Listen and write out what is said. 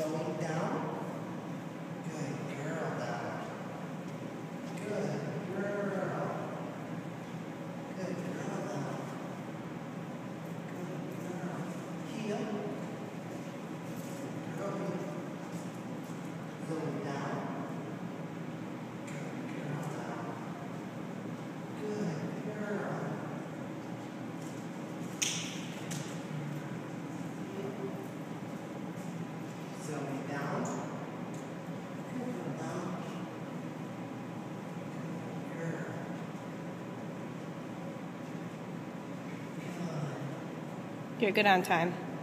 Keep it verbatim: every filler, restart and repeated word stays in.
Zoey down. Good girl down. Good girl. Good girl down. Good girl. Heel. Girl heel. Zoey down. Good girl down. Good girl. Zoey down. Good girl down. Good girl. You're good on time.